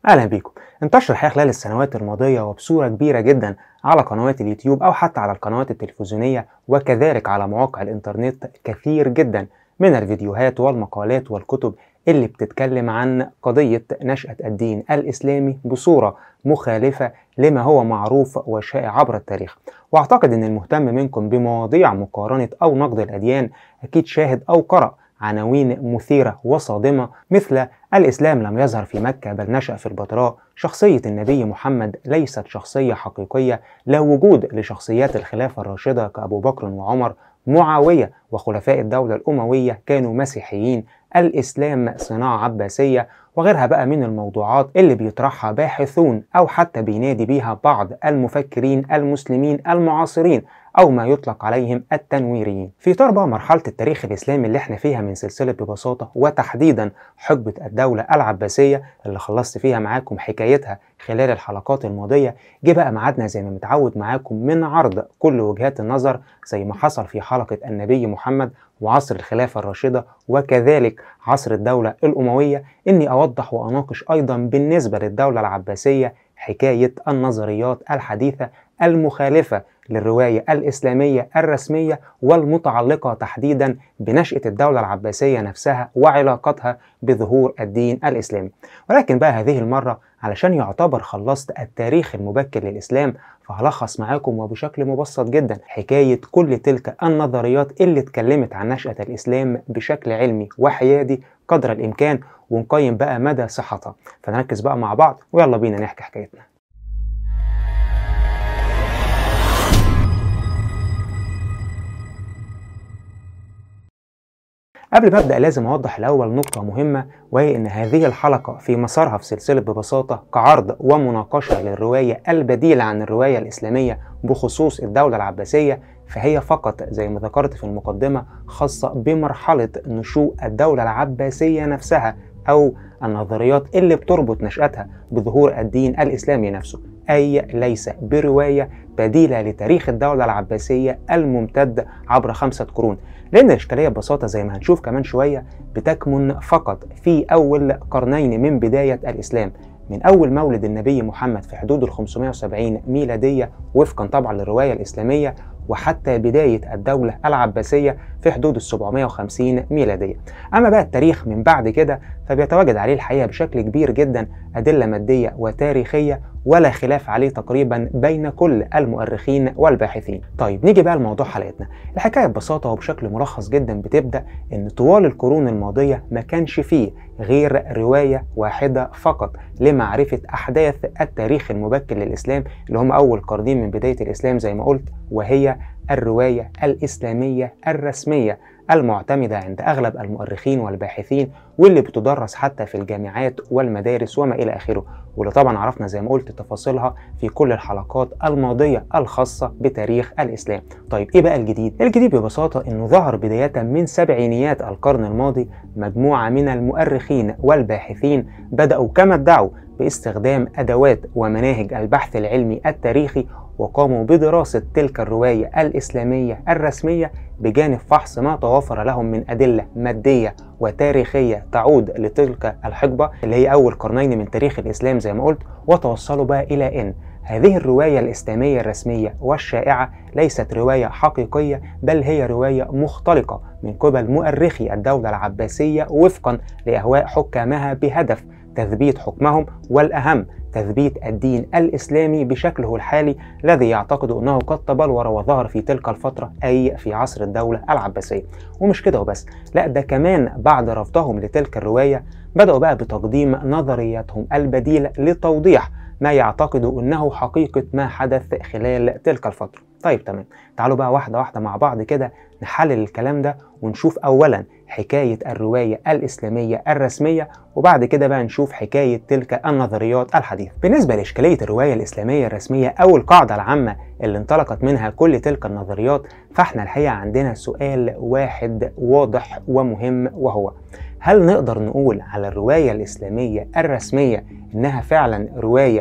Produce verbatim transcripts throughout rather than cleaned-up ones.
اهلا بيكم. انتشر الحقيقه خلال السنوات الماضيه وبصوره كبيره جدا على قنوات اليوتيوب او حتى على القنوات التلفزيونيه وكذلك على مواقع الانترنت كثير جدا من الفيديوهات والمقالات والكتب اللي بتتكلم عن قضيه نشأة الدين الاسلامي بصوره مخالفه لما هو معروف وشائع عبر التاريخ. واعتقد ان المهتم منكم بمواضيع مقارنه او نقد الاديان اكيد شاهد او قرأ عناوين مثيرة وصادمة مثل الإسلام لم يظهر في مكة بل نشأ في البتراء، شخصية النبي محمد ليست شخصية حقيقية، لا وجود لشخصيات الخلافة الراشدة كأبو بكر وعمر، معاوية وخلفاء الدولة الأموية كانوا مسيحيين، الإسلام صناعة عباسية، وغيرها بقى من الموضوعات اللي بيطرحها باحثون أو حتى بينادي بيها بعض المفكرين المسلمين المعاصرين أو ما يطلق عليهم التنويريين. في إطار بقى مرحلة التاريخ الإسلامي اللي احنا فيها من سلسلة ببساطة وتحديدا حقبة الدولة العباسية اللي خلصت فيها معاكم حكايتها خلال الحلقات الماضية، جه بقى ميعادنا زي ما متعود معاكم من عرض كل وجهات النظر زي ما حصل في حلقة النبي محمد وعصر الخلافة الراشدة وكذلك عصر الدولة الأموية، إني أوضح وأناقش أيضا بالنسبة للدولة العباسية حكاية النظريات الحديثة المخالفة للرواية الإسلامية الرسمية والمتعلقة تحديدا بنشأة الدولة العباسية نفسها وعلاقتها بظهور الدين الإسلامي. ولكن بقى هذه المرة علشان يعتبر خلصت التاريخ المبكر للإسلام، فهلخص معاكم وبشكل مبسط جدا حكاية كل تلك النظريات اللي اتكلمت عن نشأة الإسلام بشكل علمي وحيادي قدر الإمكان، ونقيم بقى مدى صحتها. فنركز بقى مع بعض ويلا بينا نحكي حكايتنا. قبل ما أبدأ لازم أوضح الأول نقطة مهمة، وهي إن هذه الحلقة في مسارها في سلسلة ببساطة كعرض ومناقشة للرواية البديلة عن الرواية الإسلامية بخصوص الدولة العباسية، فهي فقط زي ما ذكرت في المقدمة خاصة بمرحلة نشوء الدولة العباسية نفسها أو النظريات اللي بتربط نشأتها بظهور الدين الإسلامي نفسه، أي ليس برواية بديلة لتاريخ الدولة العباسية الممتد عبر خمسة قرون، لأن الإشكالية ببساطة زي ما هنشوف كمان شوية بتكمن فقط في أول قرنين من بداية الإسلام، من أول مولد النبي محمد في حدود ال خمسمائة وسبعين ميلادية وفقا طبعا للرواية الإسلامية، وحتى بداية الدولة العباسية في حدود ال سبعمائة وخمسين ميلادية. أما بقى التاريخ من بعد كده فبيتواجد عليه الحقيقة بشكل كبير جدا أدلة مادية وتاريخية ولا خلاف عليه تقريبا بين كل المؤرخين والباحثين. طيب نيجي بقى لموضوع حلقتنا. الحكاية ببساطة وبشكل ملخص جدا بتبدأ إن طوال القرون الماضية ما كانش فيه غير رواية واحدة فقط لمعرفة أحداث التاريخ المبكر للإسلام اللي هم أول قرنين من بداية الإسلام زي ما قلت، وهي الرواية الإسلامية الرسمية المعتمدة عند أغلب المؤرخين والباحثين واللي بتدرس حتى في الجامعات والمدارس وما إلى آخره، واللي طبعا عرفنا زي ما قلت تفاصيلها في كل الحلقات الماضية الخاصة بتاريخ الإسلام. طيب إيه بقى الجديد؟ الجديد ببساطة إنه ظهر بداية من سبعينيات القرن الماضي مجموعة من المؤرخين والباحثين بدأوا كما ادعوا باستخدام أدوات ومناهج البحث العلمي التاريخي، وقاموا بدراسة تلك الرواية الإسلامية الرسمية بجانب فحص ما توافر لهم من أدلة مادية وتاريخية تعود لتلك الحقبة اللي هي أول قرنين من تاريخ الإسلام زي ما قلت، وتوصلوا بقى إلى أن هذه الرواية الإسلامية الرسمية والشائعة ليست رواية حقيقية، بل هي رواية مختلقة من قبل مؤرخي الدولة العباسية وفقا لأهواء حكامها بهدف تثبيت حكمهم، والأهم تثبيت الدين الإسلامي بشكله الحالي الذي يعتقد أنه قد تبلور وظهر في تلك الفترة أي في عصر الدولة العباسية. ومش كده وبس، لا ده كمان بعد رفضهم لتلك الرواية بدأوا بقى بتقديم نظرياتهم البديلة لتوضيح ما يعتقدوا أنه حقيقة ما حدث خلال تلك الفترة. طيب تمام، تعالوا بقى واحدة واحدة مع بعض كده نحلل الكلام ده ونشوف أولا حكاية الرواية الإسلامية الرسمية، وبعد كده بقى نشوف حكاية تلك النظريات الحديثة. بالنسبة لإشكالية الرواية الإسلامية الرسمية أو القاعدة العامة اللي انطلقت منها كل تلك النظريات، فاحنا الحقيقة عندنا سؤال واحد واضح ومهم، وهو هل نقدر نقول على الرواية الإسلامية الرسمية إنها فعلا رواية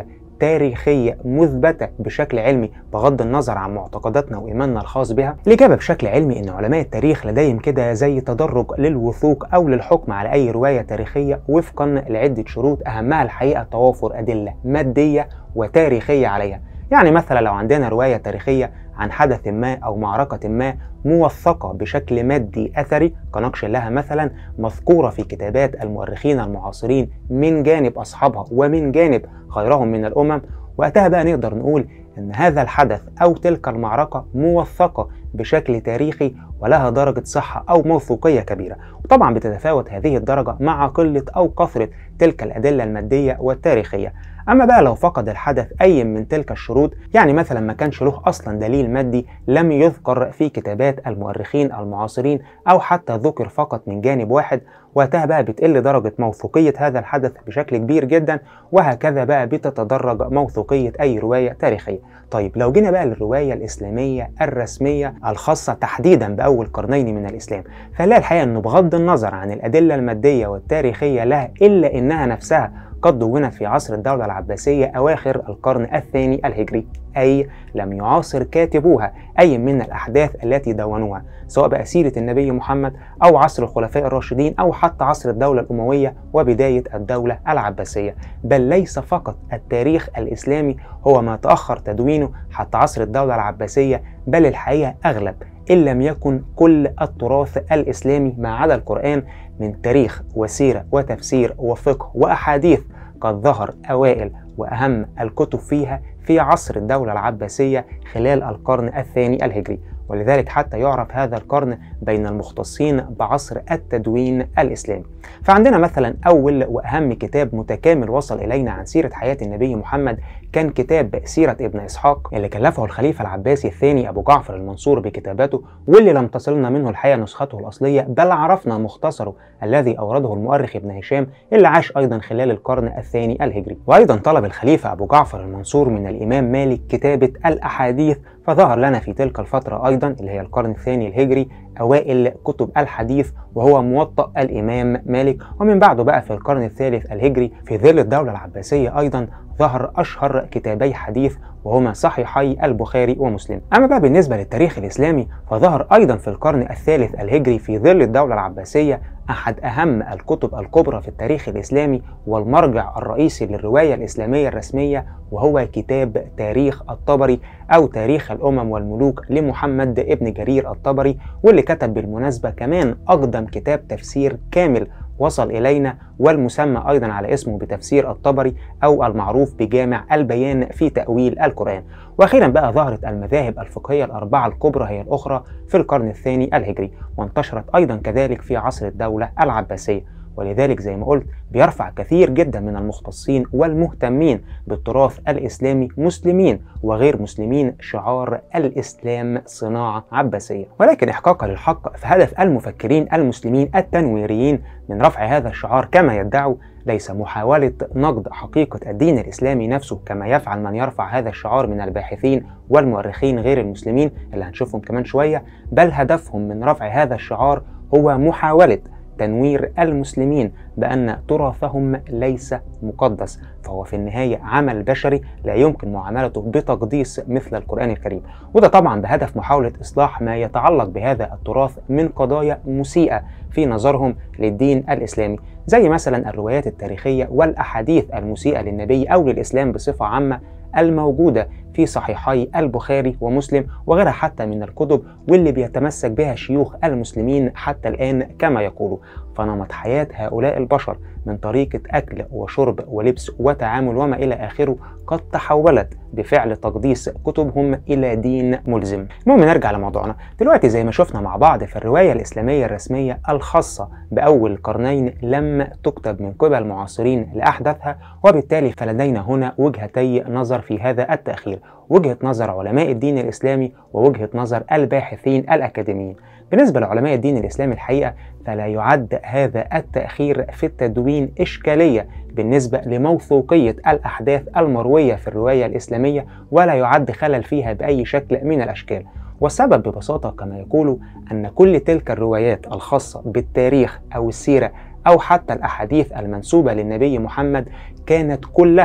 تاريخية مثبتة بشكل علمي بغض النظر عن معتقداتنا وإيماننا الخاص بها؟ الإجابة بشكل علمي إن علماء التاريخ لديهم كده زي تدرج للوثوق أو للحكم على أي رواية تاريخية وفقا لعدة شروط، أهمها الحقيقة توافر أدلة مادية وتاريخية عليها. يعني مثلا لو عندنا رواية تاريخية عن حدث ما أو معركة ما موثقة بشكل مادي أثري كنقش لها مثلا، مذكورة في كتابات المؤرخين المعاصرين من جانب أصحابها ومن جانب غيرهم من الأمم، وقتها بقى نقدر نقول إن هذا الحدث أو تلك المعركة موثقة بشكل تاريخي ولها درجة صحة أو موثوقية كبيرة. وطبعا بتتفاوت هذه الدرجة مع قلة أو كثرة تلك الأدلة المادية والتاريخية. أما بقى لو فقد الحدث أي من تلك الشروط، يعني مثلا ما كانش له أصلا دليل مادي، لم يذكر في كتابات المؤرخين المعاصرين أو حتى ذكر فقط من جانب واحد، وقتها بقى بتقل درجة موثوقية هذا الحدث بشكل كبير جدا، وهكذا بقى بتتدرج موثوقية أي رواية تاريخية. طيب لو جينا بقى للرواية الإسلامية الرسمية الخاصة تحديدا بأول قرنين من الإسلام، فلا الحقيقة أنه بغض النظر عن الأدلة المادية والتاريخية لها إلا إنها نفسها قد دونت في عصر الدولة العباسية أواخر القرن الثاني الهجري، أي لم يعاصر كاتبوها أي من الأحداث التي دونوها، سواء بقى سيرة النبي محمد أو عصر الخلفاء الراشدين أو حتى عصر الدولة الأموية وبداية الدولة العباسية. بل ليس فقط التاريخ الإسلامي هو ما تأخر تدوينه حتى عصر الدولة العباسية، بل الحقيقة أغلب إن لم يكن كل التراث الإسلامي ما عدا القرآن من تاريخ وسيرة وتفسير وفقه وأحاديث قد ظهر أوائل وأهم الكتب فيها في عصر الدولة العباسية خلال القرن الثاني الهجري. ولذلك حتى يعرف هذا القرن بين المختصين بعصر التدوين الإسلامي. فعندنا مثلا أول وأهم كتاب متكامل وصل إلينا عن سيرة حياة النبي محمد كان كتاب سيرة ابن إسحاق، اللي كلفه الخليفة العباسي الثاني أبو جعفر المنصور بكتابته، واللي لم تصلنا منه الحقيقة نسخته الأصلية، بل عرفنا مختصره الذي أورده المؤرخ ابن هشام اللي عاش أيضا خلال القرن الثاني الهجري. وأيضا طلب الخليفة أبو جعفر المنصور من الإمام مالك كتابة الأحاديث، فظهر لنا في تلك الفترة أيضا اللي هي القرن الثاني الهجري أوائل كتب الحديث وهو موطأ الإمام مالك. ومن بعده بقى في القرن الثالث الهجري في ظل الدولة العباسية أيضا ظهر أشهر كتابي حديث وهما صحيحي البخاري ومسلم. أما بقى بالنسبة للتاريخ الإسلامي فظهر أيضا في القرن الثالث الهجري في ظل الدولة العباسية أحد أهم الكتب الكبرى في التاريخ الإسلامي والمرجع الرئيسي للرواية الإسلامية الرسمية، وهو كتاب تاريخ الطبري أو تاريخ الأمم والملوك لمحمد ابن جرير الطبري، واللي كتب بالمناسبة كمان أقدم كتاب تفسير كامل وصل إلينا والمسمى أيضا على اسمه بتفسير الطبري أو المعروف بجامع البيان في تأويل القرآن. وأخيرا بقى ظهرت المذاهب الفقهية الأربعة الكبرى هي الأخرى في القرن الثاني الهجري، وانتشرت أيضا كذلك في عصر الدولة العباسية. ولذلك زي ما قلت بيرفع كثير جدا من المختصين والمهتمين بالتراث الإسلامي مسلمين وغير مسلمين شعار الإسلام صناعة عباسية. ولكن إحقاقا للحق فهدف المفكرين المسلمين التنويريين من رفع هذا الشعار كما يدعوا ليس محاولة نقد حقيقة الدين الإسلامي نفسه كما يفعل من يرفع هذا الشعار من الباحثين والمؤرخين غير المسلمين اللي هنشوفهم كمان شوية، بل هدفهم من رفع هذا الشعار هو محاولة تنوير المسلمين بأن تراثهم ليس مقدس، فهو في النهاية عمل بشري لا يمكن معاملته بتقديس مثل القرآن الكريم، وده طبعا بهدف محاولة إصلاح ما يتعلق بهذا التراث من قضايا مسيئة في نظرهم للدين الإسلامي، زي مثلا الروايات التاريخية والأحاديث المسيئة للنبي أو للإسلام بصفة عامة الموجودة في صحيحي البخاري ومسلم وغيرها حتى من الكتب، واللي بيتمسك بها شيوخ المسلمين حتى الآن كما يقولوا. فنمط حياة هؤلاء البشر من طريقة أكل وشرب ولبس وتعامل وما إلى آخره قد تحولت بفعل تقديس كتبهم إلى دين ملزم. المهم نرجع لموضوعنا دلوقتي. زي ما شفنا مع بعض في الرواية الإسلامية الرسمية الخاصة بأول القرنين لم تكتب من قبل معاصرين لأحداثها، وبالتالي فلدينا هنا وجهتي نظر في هذا التأخير، وجهة نظر علماء الدين الإسلامي ووجهة نظر الباحثين الأكاديميين. بالنسبة لعلماء الدين الإسلامي الحقيقة فلا يعد هذا التأخير في التدوين إشكالية بالنسبة لموثوقية الأحداث المروية في الرواية الإسلامية، ولا يعد خلل فيها بأي شكل من الأشكال. والسبب ببساطة كما يقولوا أن كل تلك الروايات الخاصة بالتاريخ أو السيرة أو حتى الأحاديث المنسوبة للنبي محمد كانت كلها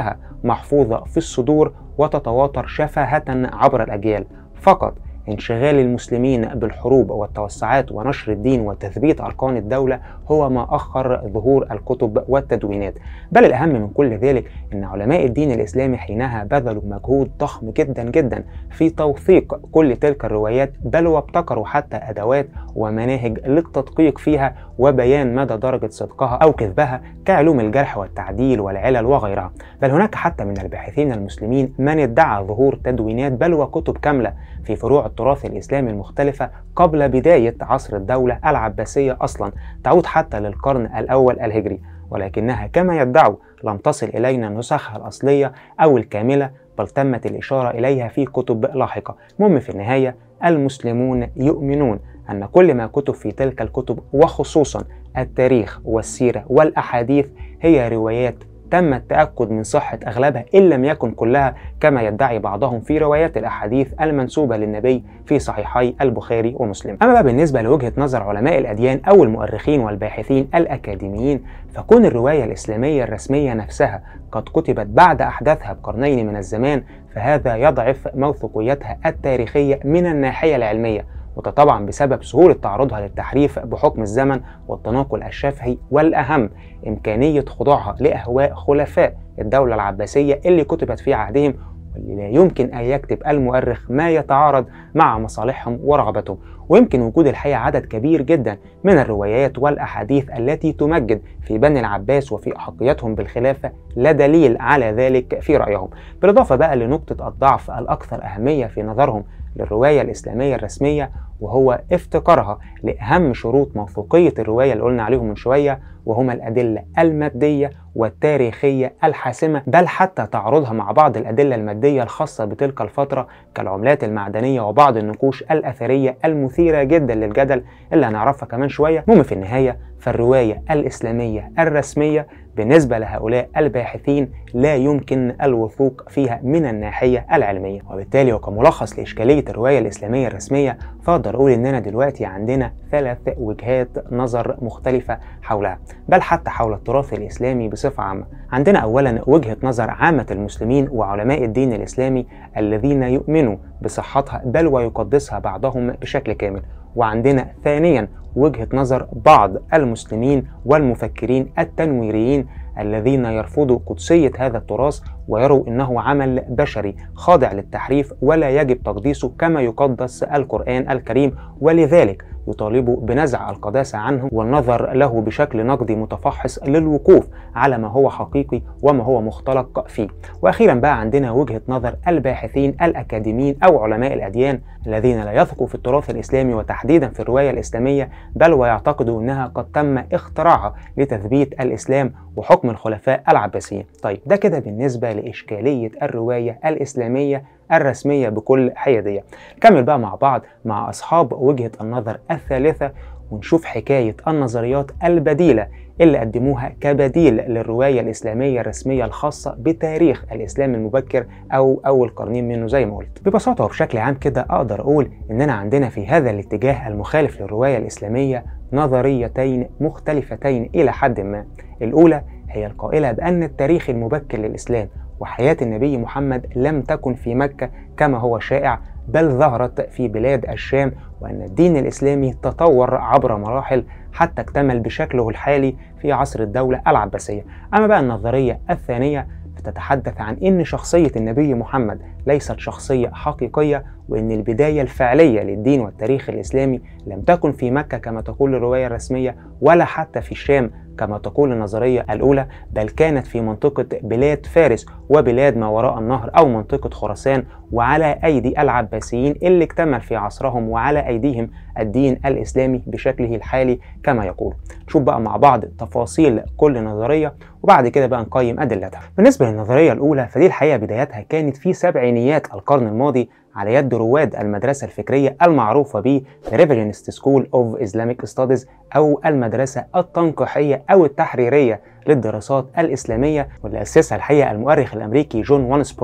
محفوظة في الصدور وتتواتر شفاهة عبر الأجيال. فقط انشغال المسلمين بالحروب والتوسعات ونشر الدين وتثبيت أركان الدولة هو ما أخر ظهور الكتب والتدوينات. بل الأهم من كل ذلك أن علماء الدين الإسلامي حينها بذلوا مجهود ضخم جدا جدا في توثيق كل تلك الروايات، بل وابتكروا حتى أدوات ومناهج للتدقيق فيها وبيان مدى درجة صدقها أو كذبها كعلوم الجرح والتعديل والعلل وغيرها. بل هناك حتى من الباحثين المسلمين من ادعى ظهور تدوينات بل وكتب كاملة في فروع التراث الإسلامي المختلفة قبل بداية عصر الدولة العباسية أصلا، تعود حتى للقرن الأول الهجري، ولكنها كما يدعوا لم تصل إلينا نسخها الأصلية أو الكاملة، بل تمت الإشارة إليها في كتب لاحقة. المهم في النهاية المسلمون يؤمنون أن كل ما كتب في تلك الكتب وخصوصا التاريخ والسيرة والأحاديث هي روايات تم التأكد من صحة أغلبها إن لم يكن كلها كما يدعي بعضهم في روايات الأحاديث المنسوبة للنبي في صحيحي البخاري ومسلم. أما بقى بالنسبة لوجهة نظر علماء الأديان أو المؤرخين والباحثين الأكاديميين، فكون الرواية الإسلامية الرسمية نفسها قد كتبت بعد أحداثها بقرنين من الزمان، فهذا يضعف موثوقيتها التاريخية من الناحية العلمية، وده طبعا بسبب سهولة تعرضها للتحريف بحكم الزمن والتناقل الشفهي، والأهم إمكانية خضوعها لأهواء خلفاء الدولة العباسية اللي كتبت في عهدهم، واللي لا يمكن أن يكتب المؤرخ ما يتعارض مع مصالحهم ورغبتهم. ويمكن وجود الحقيقة عدد كبير جدا من الروايات والأحاديث التي تمجد في بني العباس وفي أحقيتهم بالخلافة لا دليل على ذلك في رأيهم. بالإضافة بقى لنقطة الضعف الأكثر أهمية في نظرهم للرواية الإسلامية الرسمية، وهو افتقارها لأهم شروط موثوقية الرواية اللي قلنا عليهم من شوية، وهما الأدلة المادية والتاريخية الحاسمة، بل حتى تعرضها مع بعض الأدلة المادية الخاصة بتلك الفترة كالعملات المعدنية وبعض النقوش الأثرية المثيرة جدا للجدل اللي هنعرفها كمان شوية. المهم في النهاية فالرواية الإسلامية الرسمية بالنسبة لهؤلاء الباحثين لا يمكن الوثوق فيها من الناحية العلمية، وبالتالي وكملخص لإشكالية الرواية الإسلامية الرسمية فأقدر أقول إننا دلوقتي عندنا ثلاث وجهات نظر مختلفة حولها، بل حتى حول التراث الإسلامي بصفة عامة. عندنا أولا وجهة نظر عامة المسلمين وعلماء الدين الإسلامي الذين يؤمنوا بصحتها بل ويقدسها بعضهم بشكل كامل. وعندنا ثانيا وجهة نظر بعض المسلمين والمفكرين التنويريين الذين يرفضوا قدسية هذا التراث ويروا أنه عمل بشري خاضع للتحريف ولا يجب تقديسه كما يقدس القرآن الكريم، ولذلك يطالبوا بنزع القداسة عنه والنظر له بشكل نقدي متفحص للوقوف على ما هو حقيقي وما هو مختلق فيه. وأخيرا بقى عندنا وجهة نظر الباحثين الأكاديميين أو علماء الأديان الذين لا يثقوا في التراث الإسلامي وتحديدا في الرواية الإسلامية، بل ويعتقدوا أنها قد تم اختراعها لتثبيت الإسلام وحكم الخلفاء العباسيين. طيب ده كده بالنسبة لإشكالية الرواية الإسلامية الرسمية بكل حيادية. نكمل بقى مع بعض مع أصحاب وجهة النظر الثالثة ونشوف حكاية النظريات البديلة اللي قدموها كبديل للرواية الإسلامية الرسمية الخاصة بتاريخ الإسلام المبكر أو أول قرنين منه زي ما قلت. ببساطة وبشكل عام كده أقدر أقول إننا عندنا في هذا الاتجاه المخالف للرواية الإسلامية نظريتين مختلفتين إلى حد ما. الأولى هي القائلة بأن التاريخ المبكر للإسلام وحياة النبي محمد لم تكن في مكة كما هو شائع، بل ظهرت في بلاد الشام، وأن الدين الإسلامي تطور عبر مراحل حتى اكتمل بشكله الحالي في عصر الدولة العباسية. أما بقى النظرية الثانية فتتحدث عن أن شخصية النبي محمد ليست شخصية حقيقية، وأن البداية الفعلية للدين والتاريخ الإسلامي لم تكن في مكة كما تقول الرواية الرسمية ولا حتى في الشام كما تقول النظرية الأولى، بل كانت في منطقة بلاد فارس وبلاد ما وراء النهر أو منطقة خراسان، وعلى أيدي العباسيين اللي اكتمل في عصرهم وعلى أيديهم الدين الإسلامي بشكله الحالي كما يقول. نشوف بقى مع بعض تفاصيل كل نظرية وبعد كده بقى نقيم أدلتها. بالنسبة للنظرية الأولى فدي الحقيقة بدايتها كانت في سبعينيات القرن الماضي على يد رواد المدرسة الفكرية المعروفة ب Revisionist School of Islamic Studies أو المدرسة التنقيحية أو التحريرية للدراسات الإسلامية، واللي أسسها الحقيقة المؤرخ الأمريكي جون وانسبرو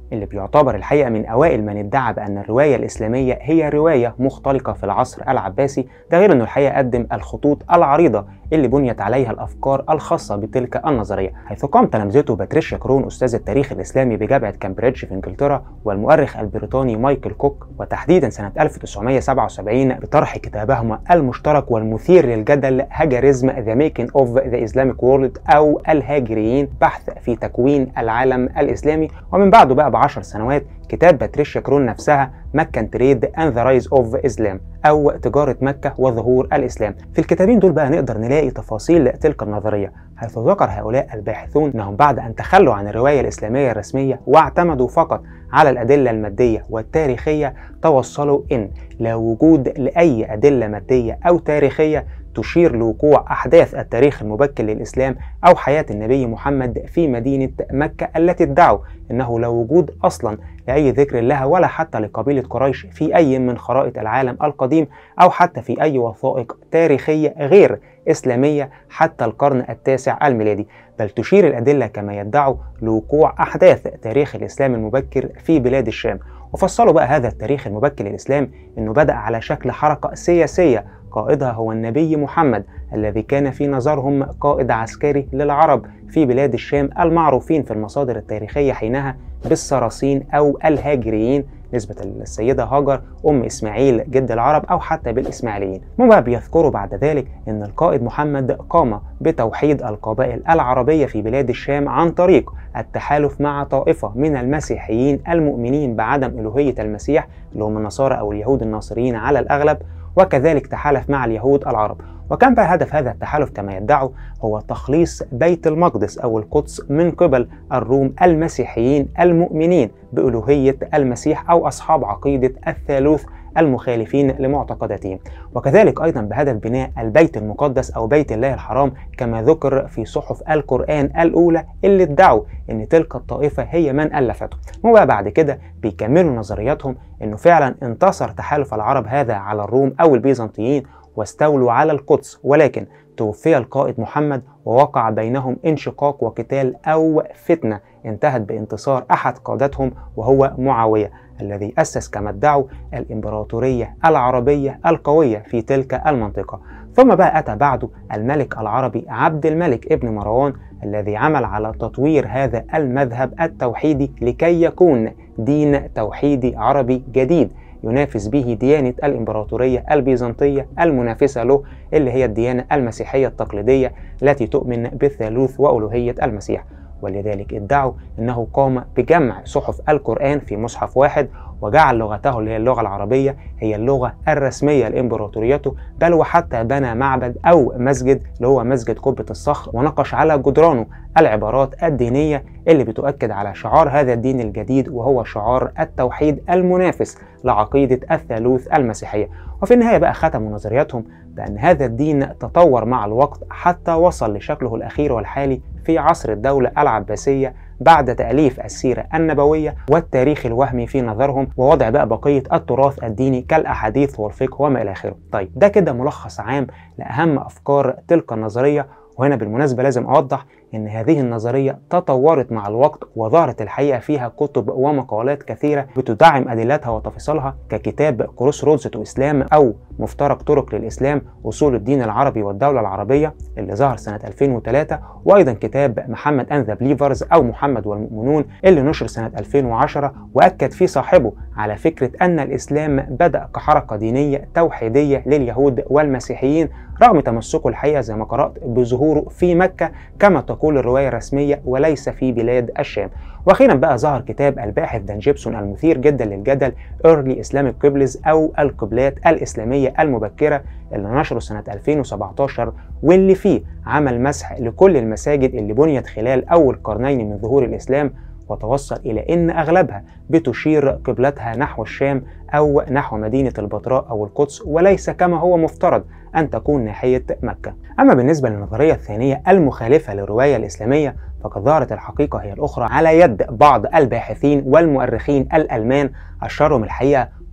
اللي بيعتبر الحقيقة من أوائل من ادعى بأن الرواية الإسلامية هي رواية مختلقة في العصر العباسي. ده غير أنه الحقيقة قدم الخطوط العريضة اللي بنيت عليها الأفكار الخاصة بتلك النظرية، حيث قام تلامذته باتريشيا كرون أستاذ التاريخ الإسلامي بجامعة كامبريدج في إنجلترا والمؤرخ البريطاني مايكل كوك، وتحديدا سنة ألف وتسعمائة وسبعة وسبعين بطرح كتابهما المشترك والمثير للجدل هاجريزم ذا ميكينج اوف ذا اسلاميك وورلد أو الهاجريين، بحث في تكوين العالم الإسلامي. ومن بعده بقى بعشر سنوات كتاب باتريشيا كرون نفسها مكة تريد اند ذا رايز اوف اسلام أو تجارة مكة وظهور الإسلام. في الكتابين دول بقى نقدر نلاقي تفاصيل تلك النظرية، حيث ذكر هؤلاء الباحثون أنهم بعد أن تخلوا عن الرواية الإسلامية الرسمية واعتمدوا فقط على الأدلة المادية والتاريخية، توصلوا إن لا وجود لأي أدلة مادية أو تاريخية تشير لوقوع أحداث التاريخ المبكر للإسلام أو حياة النبي محمد في مدينة مكة التي ادعوا أنه لا وجود أصلا لأي ذكر لها ولا حتى لقبيلة قريش في أي من خرائط العالم القديم أو حتى في أي وثائق تاريخية غير إسلامية حتى القرن التاسع الميلادي، بل تشير الأدلة كما يدعوا لوقوع أحداث تاريخ الإسلام المبكر في بلاد الشام. وفصلوا بقى هذا التاريخ المبكر للإسلام أنه بدأ على شكل حركة سياسية قائدها هو النبي محمد الذي كان في نظرهم قائد عسكري للعرب في بلاد الشام المعروفين في المصادر التاريخية حينها بالصراصين أو الهاجريين نسبة للسيدة هاجر أم إسماعيل جد العرب أو حتى بالإسماعيليين. هم بيذكروا بعد ذلك أن القائد محمد قام بتوحيد القبائل العربية في بلاد الشام عن طريق التحالف مع طائفة من المسيحيين المؤمنين بعدم ألوهية المسيح اللي هم النصارى أو اليهود الناصريين على الأغلب، وكذلك تحالف مع اليهود العرب. وكان بقى هدف هذا التحالف كما يدعوا هو تخليص بيت المقدس أو القدس من قبل الروم المسيحيين المؤمنين بألوهية المسيح أو أصحاب عقيدة الثالوث المخالفين لمعتقداتهم، وكذلك أيضا بهدف بناء البيت المقدس أو بيت الله الحرام كما ذكر في صحف القرآن الأولى اللي ادعوا أن تلك الطائفة هي من ألفته. وبقى بعد كده بيكملوا نظرياتهم أنه فعلا انتصر تحالف العرب هذا على الروم أو البيزنطيين واستولوا على القدس، ولكن توفي القائد محمد ووقع بينهم انشقاق وقتال أو فتنة انتهت بانتصار أحد قادتهم وهو معاوية الذي أسس كما ادعوا الإمبراطورية العربية القوية في تلك المنطقة. ثم بقى أتى بعده الملك العربي عبد الملك ابن مروان الذي عمل على تطوير هذا المذهب التوحيدي لكي يكون دين توحيدي عربي جديد ينافس به ديانة الإمبراطورية البيزنطية المنافسة له اللي هي الديانة المسيحية التقليدية التي تؤمن بالثالوث وألوهية المسيح. ولذلك ادعوا أنه قام بجمع صحف القرآن في مصحف واحد وجعل لغته اللي هي اللغة العربية هي اللغة الرسمية لإمبراطوريته، بل وحتى بنى معبد أو مسجد اللي هو مسجد قبة الصخر ونقش على جدرانه العبارات الدينية اللي بتؤكد على شعار هذا الدين الجديد وهو شعار التوحيد المنافس لعقيدة الثالوث المسيحية. وفي النهاية بقى ختموا نظرياتهم بأن هذا الدين تطور مع الوقت حتى وصل لشكله الأخير والحالي في عصر الدولة العباسية بعد تأليف السيرة النبوية والتاريخ الوهمي في نظرهم ووضع بقى بقية التراث الديني كالأحاديث والفقه وما إلى آخره. طيب ده كده ملخص عام لأهم أفكار تلك النظرية. وهنا بالمناسبة لازم أوضح إن هذه النظرية تطورت مع الوقت وظهرت الحقيقة فيها كتب ومقالات كثيرة بتدعم أدلتها وتفاصيلها ككتاب كروس رودز تو إسلام أو مفترق طرق للإسلام أصول الدين العربي والدولة العربية اللي ظهر سنة ألفين وثلاثة، وأيضا كتاب محمد أند ذا بليفرز أو محمد والمؤمنون اللي نشر سنة ألفين وعشرة وأكد فيه صاحبه على فكرة أن الإسلام بدأ كحركة دينية توحيدية لليهود والمسيحيين رغم تمسكه الحقيقة زي ما قرأت بظهوره في مكة كما تقول الرواية الرسمية وليس في بلاد الشام. واخيرا بقى ظهر كتاب الباحث دان جيبسون المثير جدا للجدل Early Islamic Qiblas او القبلات الإسلامية المبكرة اللي نشره سنة ألفين وسبعتاشر واللي فيه عمل مسح لكل المساجد اللي بنيت خلال أول قرنين من ظهور الإسلام وتوصل إلى أن أغلبها بتشير قبلتها نحو الشام أو نحو مدينة البتراء أو القدس وليس كما هو مفترض أن تكون ناحية مكة. أما بالنسبة للنظرية الثانية المخالفة للرواية الإسلامية فقد ظهرت الحقيقة هي الأخرى على يد بعض الباحثين والمؤرخين الألمان أشهرهم الحقيقة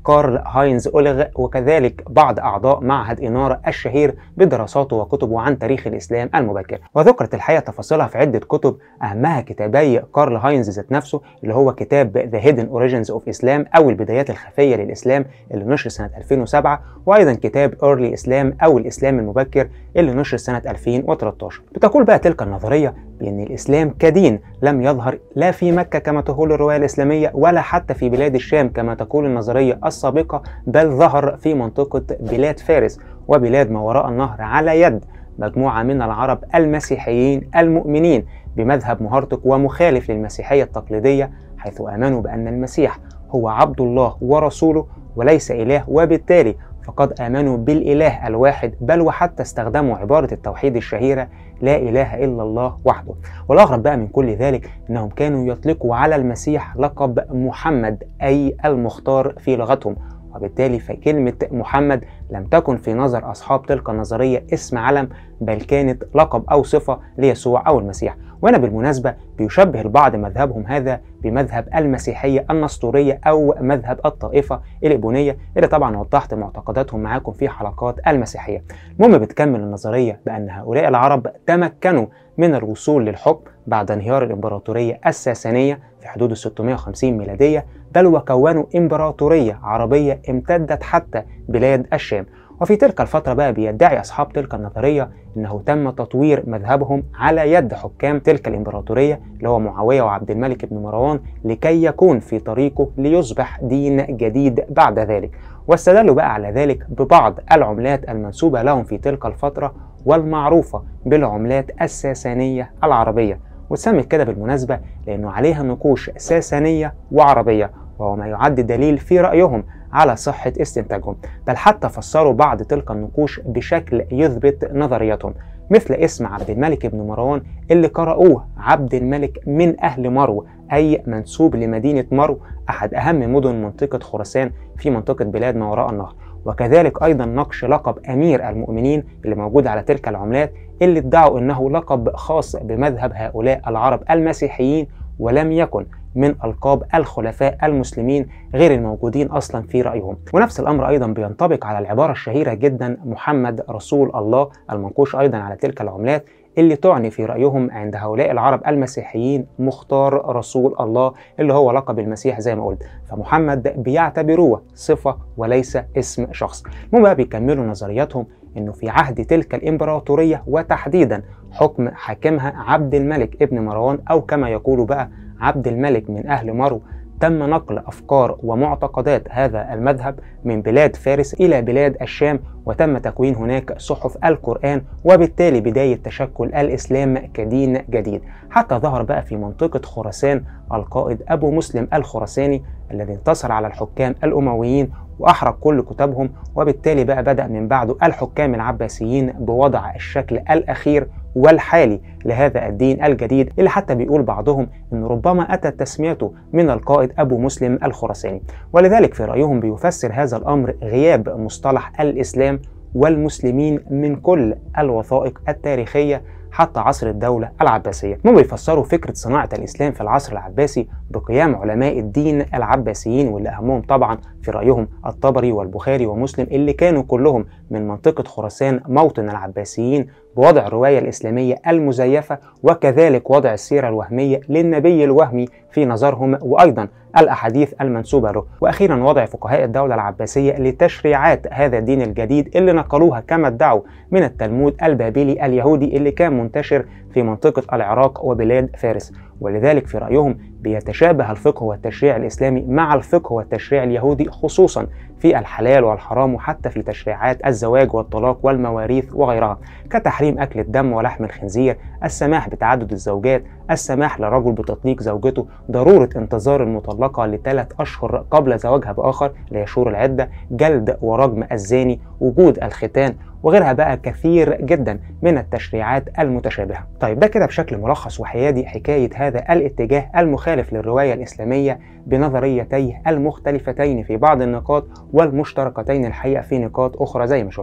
كارل هاينز أوليغ، وكذلك بعض أعضاء معهد إنارة الشهير بدراساته وكتبه عن تاريخ الإسلام المبكر. وذكرت الحقيقة تفاصيلها في عدة كتب، أهمها كتابي كارل هاينز ذات نفسه اللي هو كتاب The Hidden Origins of Islam أو البدايات الخفية للإسلام اللي نشر سنة ألفين وسبعة، وأيضا كتاب Early Islam أو الإسلام المبكر اللي نشر سنة ألفين وثلاثة عشر. بتقول بقى تلك النظرية بأن الإسلام كدين لم يظهر لا في مكة كما تقول الرواية الإسلامية ولا حتى في بلاد الشام كما تقول النظرية السابقة، بل ظهر في منطقة بلاد فارس وبلاد ما وراء النهر على يد مجموعة من العرب المسيحيين المؤمنين بمذهب مهرطق ومخالف للمسيحية التقليدية، حيث آمنوا بأن المسيح هو عبد الله ورسوله وليس إله، وبالتالي فقد آمنوا بالإله الواحد، بل وحتى استخدموا عبارة التوحيد الشهيرة لا إله إلا الله وحده. والأغرب بقى من كل ذلك أنهم كانوا يطلقوا على المسيح لقب محمد أي المختار في لغتهم، وبالتالي فكلمة محمد لم تكن في نظر أصحاب تلك النظرية اسم علم، بل كانت لقب أو صفة ليسوع أو المسيح. وأنا بالمناسبة بيشبه البعض مذهبهم هذا بمذهب المسيحية النسطورية أو مذهب الطائفة الإبونية، اللي طبعا وضحت معتقداتهم معاكم في حلقات المسيحية. المهم بتكمل النظرية بأن هؤلاء العرب تمكنوا من الوصول للحكم بعد انهيار الإمبراطورية الساسانية في حدود ستمائة وخمسين ميلادية، بل وكونوا إمبراطورية عربية امتدت حتى بلاد الشام. وفي تلك الفترة بقى بيدعي أصحاب تلك النظرية أنه تم تطوير مذهبهم على يد حكام تلك الإمبراطورية اللي هو معاوية وعبد الملك بن مروان، لكي يكون في طريقه ليصبح دين جديد بعد ذلك. واستدلوا بقى على ذلك ببعض العملات المنسوبة لهم في تلك الفترة والمعروفة بالعملات الساسانية العربية، وتسمت كده بالمناسبة لأنه عليها نقوش ساسانية وعربية، وهو ما يعد دليل في رأيهم على صحة استنتاجهم. بل حتى فسروا بعض تلك النقوش بشكل يثبت نظريتهم، مثل اسم عبد الملك بن مروان اللي قرأوه عبد الملك من أهل مرو، أي منسوب لمدينة مرو أحد أهم مدن منطقة خراسان في منطقة بلاد ما وراء النهر. وكذلك أيضا نقش لقب أمير المؤمنين اللي موجود على تلك العملات، اللي ادعوا أنه لقب خاص بمذهب هؤلاء العرب المسيحيين ولم يكن من ألقاب الخلفاء المسلمين غير الموجودين أصلا في رأيهم. ونفس الأمر أيضا بينطبق على العبارة الشهيرة جدا محمد رسول الله المنقوش أيضا على تلك العملات، اللي تعني في رأيهم عند هؤلاء العرب المسيحيين مختار رسول الله اللي هو لقب المسيح زي ما قلت، فمحمد بيعتبروه صفة وليس اسم شخص. المهم بقى بيكملوا نظرياتهم انه في عهد تلك الامبراطورية وتحديدا حكم حاكمها عبد الملك ابن مروان او كما يقولوا بقى عبد الملك من اهل مرو، تم نقل أفكار ومعتقدات هذا المذهب من بلاد فارس إلى بلاد الشام، وتم تكوين هناك صحف القرآن، وبالتالي بداية تشكل الإسلام كدين جديد. حتى ظهر بقى في منطقة خراسان القائد أبو مسلم الخراساني الذي انتصر على الحكام الأمويين وأحرق كل كتبهم، وبالتالي بقى بدأ من بعده الحكام العباسيين بوضع الشكل الأخير والحالي لهذا الدين الجديد، اللي حتى بيقول بعضهم أن ربما أتت تسميته من القائد أبو مسلم الخراساني. ولذلك في رأيهم بيفسر هذا الأمر غياب مصطلح الإسلام والمسلمين من كل الوثائق التاريخية حتى عصر الدولة العباسية. هم بيفسروا فكرة صناعة الإسلام في العصر العباسي بقيام علماء الدين العباسيين، واللي أهمهم طبعا في رأيهم الطبري والبخاري ومسلم، اللي كانوا كلهم من منطقة خراسان موطن العباسيين، بوضع الرواية الإسلامية المزيفة وكذلك وضع السيرة الوهمية للنبي الوهمي في نظرهم، وأيضا الأحاديث المنسوبة له. وأخيرا وضع فقهاء الدولة العباسية لتشريعات هذا الدين الجديد اللي نقلوها كما ادعوا من التلمود البابلي اليهودي اللي كان منتشر في منطقة العراق وبلاد فارس. ولذلك في رأيهم بيتشابه الفقه والتشريع الإسلامي مع الفقه والتشريع اليهودي، خصوصا في الحلال والحرام وحتى في تشريعات الزواج والطلاق والمواريث وغيرها، كتحريم أكل الدم ولحم الخنزير، السماح بتعدد الزوجات، السماح للرجل بتطليق زوجته، ضرورة انتظار المطلقة لثلاث أشهر قبل زواجها بآخر ليشور العدة، جلد ورجم الزاني، وجود الختان، وغيرها بقى كثير جدا من التشريعات المتشابهة. طيب ده كده بشكل ملخص وحيادي حكاية هذا الاتجاه المخالف للرواية الإسلامية بنظريتيه المختلفتين في بعض النقاط والمشتركتين الحقيقة في نقاط أخرى زي ما شفنا.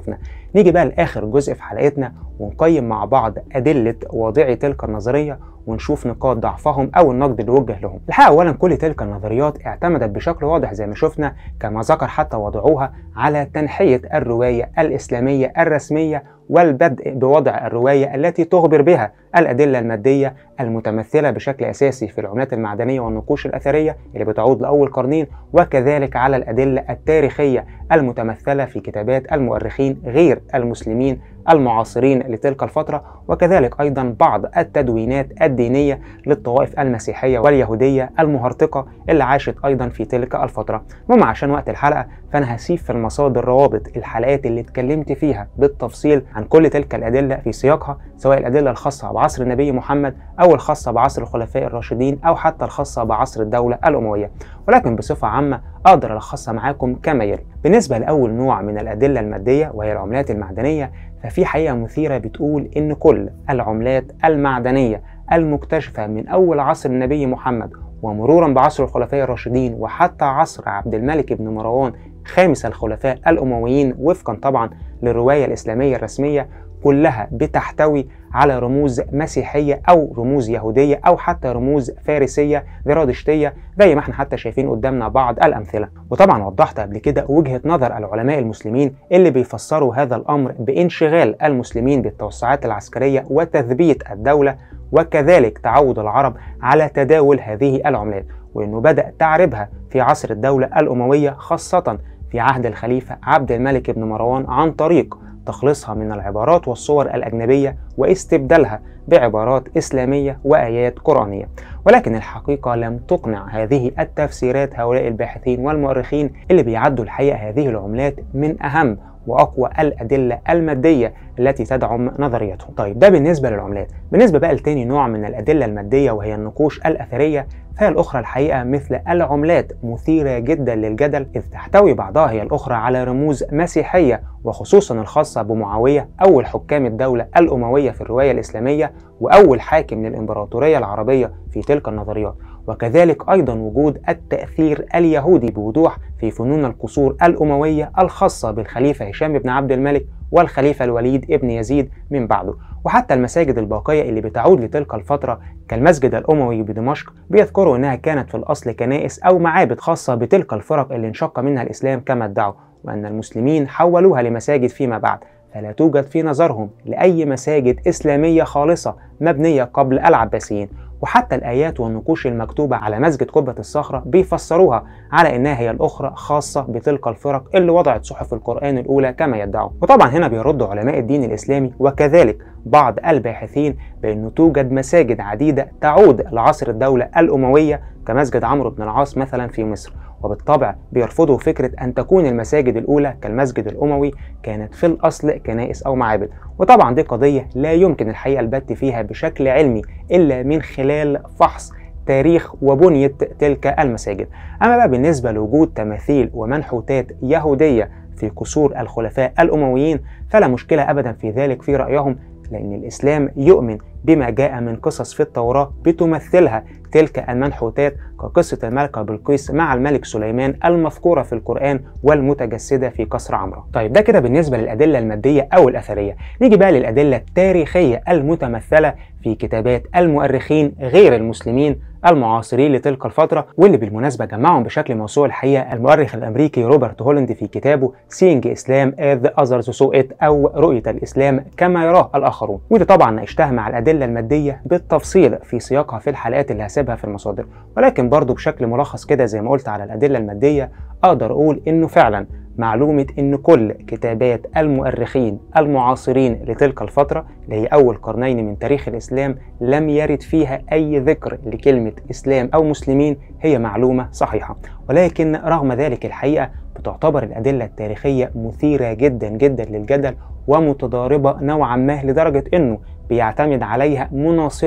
نيجي بقى لاخر جزء في حلقتنا ونقيم مع بعض ادله واضعي تلك النظريه ونشوف نقاط ضعفهم او النقد اللي وجه لهم. الحقيقه اولا كل تلك النظريات اعتمدت بشكل واضح زي ما شفنا كما ذكر حتى وضعوها على تنحيه الروايه الاسلاميه الرسميه والبدء بوضع الروايه التي تخبر بها الادله الماديه المتمثله بشكل اساسي في العملات المعدنيه والنقوش الاثريه اللي بتعود لاول قرنين، وكذلك على الادله التاريخيه المتمثله في كتابات المؤرخين غير المسلمين المعاصرين لتلك الفترة، وكذلك أيضا بعض التدوينات الدينية للطوائف المسيحية واليهودية المهرطقة اللي عاشت أيضا في تلك الفترة. المهم عشان وقت الحلقة فأنا هسيب في المصادر روابط الحلقات اللي اتكلمت فيها بالتفصيل عن كل تلك الأدلة في سياقها، سواء الأدلة الخاصة بعصر النبي محمد أو الخاصة بعصر الخلفاء الراشدين أو حتى الخاصة بعصر الدولة الأموية، ولكن بصفة عامة أقدر ألخصها معاكم كما يلي. بالنسبة لأول نوع من الأدلة المادية وهي العملات المعدنية، ففي حقيقة مثيرة بتقول إن كل العملات المعدنية المكتشفة من أول عصر النبي محمد ومرورا بعصر الخلفاء الراشدين وحتى عصر عبد الملك بن مروان خامس الخلفاء الأمويين وفقا طبعا للرواية الإسلامية الرسمية، كلها بتحتوي على رموز مسيحية أو رموز يهودية أو حتى رموز فارسية زرادشتية زي ما احنا حتى شايفين قدامنا بعض الأمثلة. وطبعا وضحت قبل كده وجهة نظر العلماء المسلمين اللي بيفسروا هذا الأمر بانشغال المسلمين بالتوسعات العسكرية وتثبيت الدولة، وكذلك تعود العرب على تداول هذه العملات، وإنه بدأ تعريبها في عصر الدولة الأموية خاصة في عهد الخليفة عبد الملك بن مروان عن طريق تخليصها من العبارات والصور الأجنبية واستبدالها بعبارات إسلامية وآيات قرآنية. ولكن الحقيقة لم تقنع هذه التفسيرات هؤلاء الباحثين والمؤرخين اللي بيعدوا الحقيقة هذه العملات من أهم وأقوى الأدلة المادية التي تدعم نظريتهم. طيب ده بالنسبة للعملات. بالنسبة بقى لتاني نوع من الأدلة المادية وهي النقوش الأثرية، فهي الأخرى الحقيقة مثل العملات مثيرة جدا للجدل، إذ تحتوي بعضها هي الأخرى على رموز مسيحية وخصوصا الخاصة بمعاوية أول حكام الدولة الأموية في الرواية الإسلامية وأول حاكم للإمبراطورية العربية في تلك النظريات، وكذلك أيضا وجود التأثير اليهودي بوضوح في فنون القصور الأموية الخاصة بالخليفة هشام بن عبد الملك والخليفة الوليد ابن يزيد من بعده. وحتى المساجد الباقية اللي بتعود لتلك الفترة كالمسجد الأموي بدمشق بيذكروا أنها كانت في الأصل كنائس أو معابد خاصة بتلك الفرق اللي انشق منها الإسلام كما ادعوا، وأن المسلمين حولوها لمساجد فيما بعد، فلا توجد في نظرهم لأي مساجد إسلامية خالصة مبنية قبل العباسيين. وحتى الآيات والنقوش المكتوبة على مسجد قبة الصخرة بيفسروها على إنها هي الأخرى خاصة بتلك الفرق اللي وضعت صحف القرآن الأولى كما يدعوا. وطبعا هنا بيرد علماء الدين الإسلامي وكذلك بعض الباحثين بأنه توجد مساجد عديدة تعود لعصر الدولة الأموية كمسجد عمرو بن العاص مثلا في مصر، وبالطبع بيرفضوا فكرة أن تكون المساجد الأولى كالمسجد الأموي كانت في الأصل كنائس أو معابد. وطبعا دي قضية لا يمكن الحقيقة البت فيها بشكل علمي إلا من خلال فحص تاريخ وبنية تلك المساجد. أما بقى بالنسبة لوجود تماثيل ومنحوتات يهودية في قصور الخلفاء الأمويين فلا مشكلة أبدا في ذلك في رأيهم، لأن الإسلام يؤمن بما جاء من قصص في التوراة بتمثلها تلك المنحوتات كقصة الملكة بلقيس مع الملك سليمان المذكورة في القرآن والمتجسدة في قصر عمرو. طيب ده كده بالنسبة للأدلة المادية أو الأثرية. نيجي بقى للأدلة التاريخية المتمثلة في كتابات المؤرخين غير المسلمين المعاصرين لتلك الفترة، واللي بالمناسبة جمعهم بشكل موسوعي الحقيقة المؤرخ الأمريكي روبرت هولند في كتابه Seeing Islam as Others Saw It أو رؤية الإسلام كما يراه الآخرون. ودي طبعا ناقشتها مع الأدلة المادية بالتفصيل في سياقها في الحلقات اللي هسيبها في المصادر، ولكن برضو بشكل ملخص كده زي ما قلت على الأدلة المادية أقدر أقول إنه فعلا معلومة إن كل كتابات المؤرخين المعاصرين لتلك الفترة اللي هي أول قرنين من تاريخ الإسلام لم يرد فيها أي ذكر لكلمة إسلام أو مسلمين هي معلومة صحيحة. ولكن رغم ذلك الحقيقة بتعتبر الأدلة التاريخية مثيرة جدا جدا للجدل ومتضاربة نوعا ما، لدرجة إنه بيعتمد عليها مناصري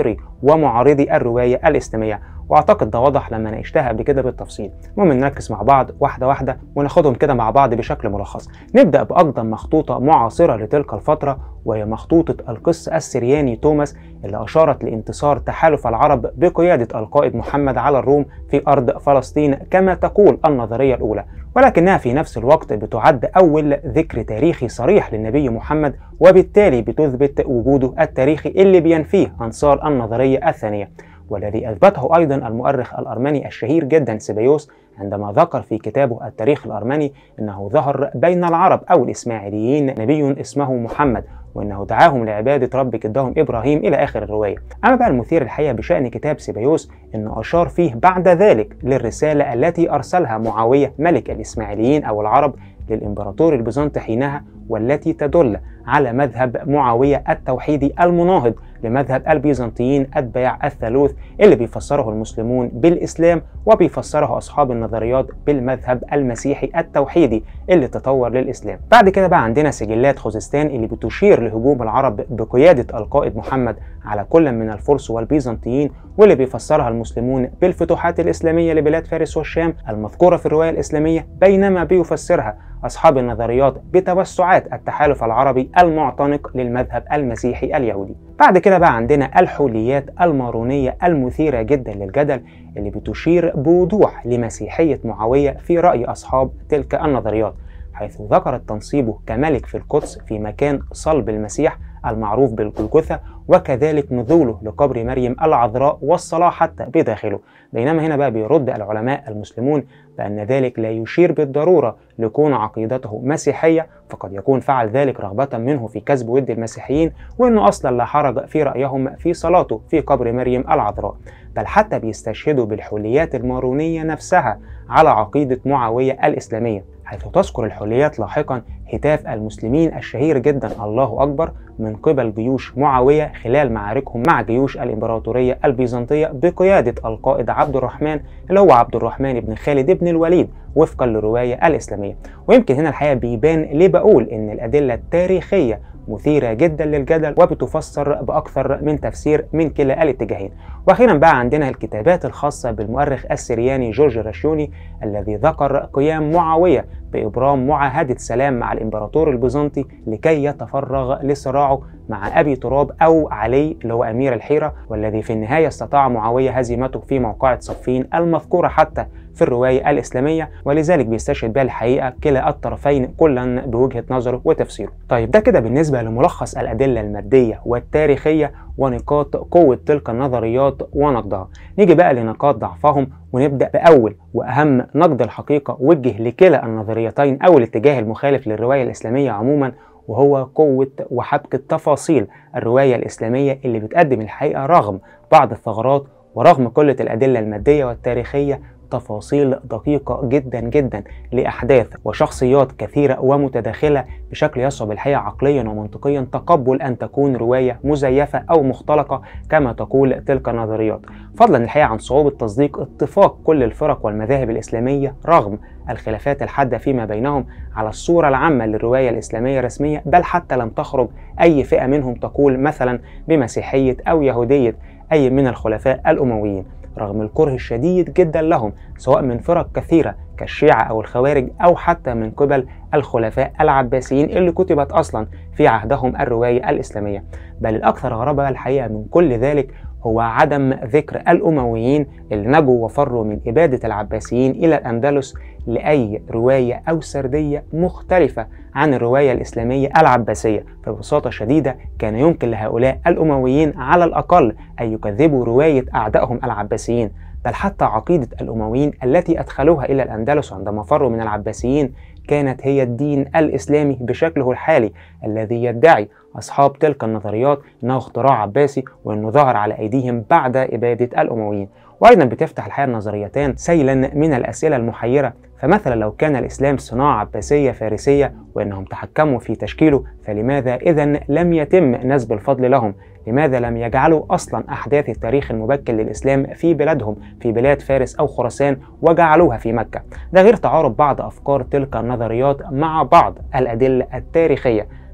ومعارضي الرواية الإسلامية، واعتقد ده واضح لما ناقشتها قبل كده بالتفصيل. المهم نركز مع بعض واحده واحده وناخدهم كده مع بعض بشكل ملخص. نبدا باقدم مخطوطه معاصره لتلك الفتره، وهي مخطوطه القس السرياني توماس، اللي اشارت لانتصار تحالف العرب بقياده القائد محمد على الروم في ارض فلسطين كما تقول النظريه الاولى، ولكنها في نفس الوقت بتعد اول ذكر تاريخي صريح للنبي محمد، وبالتالي بتثبت وجوده التاريخي اللي بينفيه انصار النظريه الثانيه، والذي أثبته أيضا المؤرخ الأرمني الشهير جدا سيبايوس عندما ذكر في كتابه التاريخ الأرمني أنه ظهر بين العرب أو الإسماعيليين نبي اسمه محمد، وأنه دعاهم لعبادة رب جدهم إبراهيم إلى آخر الرواية. أما بقى المثير الحقيقة بشأن كتاب سيبايوس أنه أشار فيه بعد ذلك للرسالة التي أرسلها معاوية ملك الإسماعيليين أو العرب للإمبراطور البيزنطي حينها، والتي تدل على مذهب معاوية التوحيدي المناهض لمذهب البيزنطيين أتباع الثالوث، اللي بيفسره المسلمون بالإسلام وبيفسره أصحاب النظريات بالمذهب المسيحي التوحيدي اللي تطور للإسلام. بعد كده بقى عندنا سجلات خوزستان اللي بتشير لهجوم العرب بقيادة القائد محمد على كل من الفرس والبيزنطيين، واللي بيفسرها المسلمون بالفتوحات الإسلامية لبلاد فارس والشام المذكورة في الرواية الإسلامية، بينما بيفسرها أصحاب النظريات بتوسعات التحالف العربي المعتنق للمذهب المسيحي اليهودي. بعد كده بقى عندنا الحوليات المارونية المثيرة جدا للجدل، اللي بتشير بوضوح لمسيحية معاوية في رأي أصحاب تلك النظريات، حيث ذكرت تنصيبه كملك في القدس في مكان صلب المسيح المعروف بالجلجثة، وكذلك نزوله لقبر مريم العذراء والصلاة حتى بداخله. بينما هنا بقى بيرد العلماء المسلمون بأن ذلك لا يشير بالضرورة لكون عقيدته مسيحية، فقد يكون فعل ذلك رغبة منه في كسب ود المسيحيين، وأنه أصلا لا حرج في رأيهم في صلاته في قبر مريم العذراء، بل حتى بيستشهدوا بالحليات المارونية نفسها على عقيدة معاوية الإسلامية، حيث تذكر الحليات لاحقا هتاف المسلمين الشهير جدا الله أكبر من قبل جيوش معاوية خلال معاركهم مع جيوش الإمبراطورية البيزنطية بقيادة القائد عبد الرحمن، اللي هو عبد الرحمن بن خالد بن الوليد وفقا للرواية الإسلامية. ويمكن هنا الحقيقة بيبان ليه بقول إن الأدلة التاريخية مثيرة جدا للجدل وبتفسر بأكثر من تفسير من كلا الاتجاهين. وأخيرا بقى عندنا الكتابات الخاصة بالمؤرخ السرياني جورج راشيوني، الذي ذكر قيام معاوية بإبرام معاهدة سلام مع الإمبراطور البيزنطي لكي يتفرغ لصراعه مع أبي تراب أو علي اللي هو أمير الحيرة، والذي في النهاية استطاع معاوية هزيمته في موقعة صفين المذكورة حتى في الرواية الإسلامية، ولذلك بيستشهد بها الحقيقة كلا الطرفين كلا بوجهة نظره وتفسيره. طيب ده كده بالنسبة لملخص الأدلة المادية والتاريخية ونقاط قوة تلك النظريات ونقدها. نيجي بقى لنقاط ضعفهم، ونبدأ بأول وأهم نقد الحقيقة وجه لكلا النظريتين أو الاتجاه المخالف للرواية الإسلامية عموما، وهو قوة وحبكة تفاصيل الرواية الإسلامية اللي بتقدم الحقيقة رغم بعض الثغرات ورغم قلة الأدلة المادية والتاريخية تفاصيل دقيقة جدا جدا لأحداث وشخصيات كثيرة ومتداخلة بشكل يصعب الحقيقة عقليا ومنطقيا تقبل أن تكون رواية مزيفة أو مختلقة كما تقول تلك النظريات، فضلا الحقيقة عن صعوبة تصديق اتفاق كل الفرق والمذاهب الإسلامية رغم الخلافات الحادة فيما بينهم على الصورة العامة للرواية الإسلامية رسمية، بل حتى لم تخرج أي فئة منهم تقول مثلا بمسيحية أو يهودية أي من الخلفاء الأمويين، رغم الكره الشديد جدا لهم سواء من فرق كثيرة كالشيعة أو الخوارج أو حتى من قبل الخلفاء العباسيين اللي كتبت أصلا في عهدهم الرواية الإسلامية. بل الأكثر غرابة الحقيقة من كل ذلك هو عدم ذكر الأمويين اللي نجوا وفروا من إبادة العباسيين إلى الأندلس لأي رواية أو سردية مختلفة عن الرواية الإسلامية العباسية. فببساطة شديدة كان يمكن لهؤلاء الأمويين على الأقل أن يكذبوا رواية أعدائهم العباسيين، بل حتى عقيدة الأمويين التي أدخلوها إلى الأندلس عندما فروا من العباسيين كانت هي الدين الإسلامي بشكله الحالي، الذي يدعي أصحاب تلك النظريات أنه اختراع عباسي وأنه ظهر على أيديهم بعد إبادة الأمويين. وأيضا بتفتح الحقيقة النظريتان سيلا من الأسئلة المحيرة، فمثلا لو كان الإسلام صناعة عباسية فارسية وأنهم تحكموا في تشكيله، فلماذا إذن لم يتم نسب الفضل لهم؟ لماذا لم يجعلوا أصلا أحداث التاريخ المبكر للإسلام في بلادهم في بلاد فارس أو خراسان وجعلوها في مكة؟ ده غير تعارض بعض أفكار تلك النظريات مع بعض الأدلة التاريخية،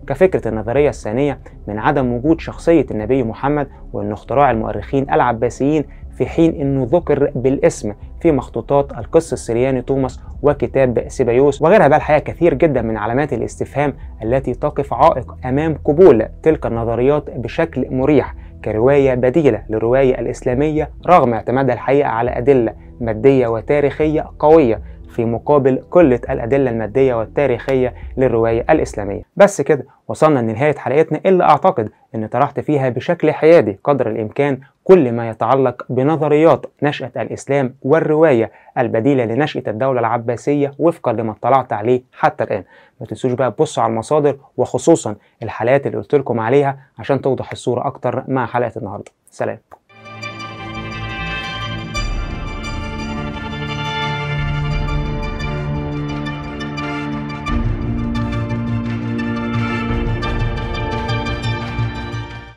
كفكرة النظرية الثانية من عدم وجود شخصية النبي محمد وإنه اختراع المؤرخين العباسيين، في حين إنه ذكر بالاسم في مخطوطات القس السرياني توماس وكتاب سيبايوس وغيرها. بقى الحقيقة كثير جدا من علامات الاستفهام التي تقف عائق أمام قبول تلك النظريات بشكل مريح كرواية بديلة للرواية الإسلامية، رغم اعتمادها الحقيقة على أدلة مادية وتاريخية قوية في مقابل قلة الأدلة المادية والتاريخية للرواية الإسلامية. بس كده وصلنا لنهاية حلقتنا، اللي أعتقد أن طرحت فيها بشكل حيادي قدر الإمكان كل ما يتعلق بنظريات نشأة الإسلام والرواية البديلة لنشأة الدولة العباسية وفقا لما اطلعت عليه حتى الآن. ما تنسوش بقى تبصوا على المصادر وخصوصا الحلقات اللي قلت لكم عليها عشان توضح الصورة أكتر مع حلقة النهاردة. سلام.